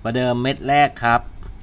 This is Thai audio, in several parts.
ประเดิมเม็ดแรกครับ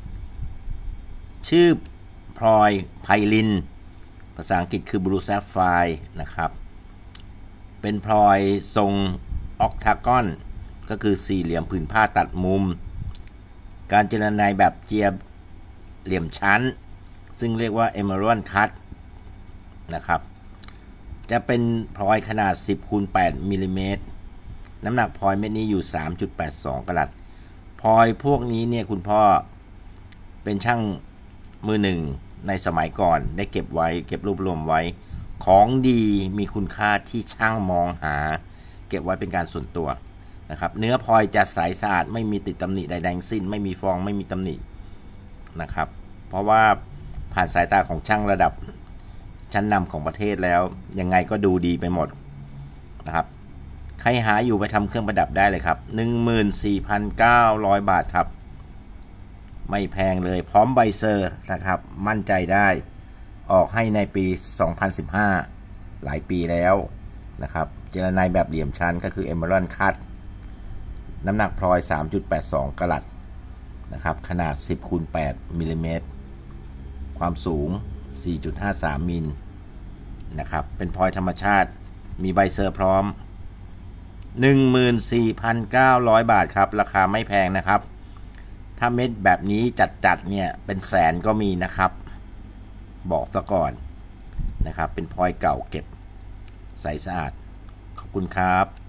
ชื่อพลอยไพลินภาษาอังกฤษคือบลูแซฟไฟร์นะครับเป็นพลอยทรงออกทากอนก็คือสี่เหลี่ยมผืนผ้าตัดมุมการเจรไนแบบเจียเหลี่ยมชั้นซึ่งเรียกว่า Emerald Cut นะครับจะเป็นพลอยขนาด 10x8 มิลลิเมตรน้ำหนักพลอยเม็ดนี้อยู่ 3.82 กะรัตพลอยพวกนี้เนี่ยคุณพ่อเป็นช่างมือหนึ่งในสมัยก่อนได้เก็บไว้เก็บรวบรวมไว้ของดีมีคุณค่าที่ช่างมองหาเก็บไว้เป็นการส่วนตัวนะครับเนื้อพลอยจะใสสะอาดไม่มีติดตำหนิใดๆสิ้นไม่มีฟองไม่มีตำหนินะครับเพราะว่าผ่านสายตาของช่างระดับชั้นนำของประเทศแล้วยังไงก็ดูดีไปหมดนะครับใครหาอยู่ไปทำเครื่องประดับได้เลยครับ 14,900 บาทครับไม่แพงเลยพร้อมใบเซอร์นะครับมั่นใจได้ออกให้ในปี 2015 หลายปีแล้วนะครับเจรไนแบบเหลี่ยมชั้นก็คือ Emerald Cut น้ำหนักพลอย 3.82 กะรัตนะครับขนาด 10x8 มิลลิเมตรความสูง 4.53 มิลนะครับเป็นพลอยธรรมชาติมีใบเซอร์พร้อม 14,900 บาทครับราคาไม่แพงนะครับถ้าเม็ดแบบนี้จัดเนี่ยเป็นแสนก็มีนะครับบอกซะก่อนนะครับเป็นพลอยเก่าเก็บใสสะอาดขอบคุณครับ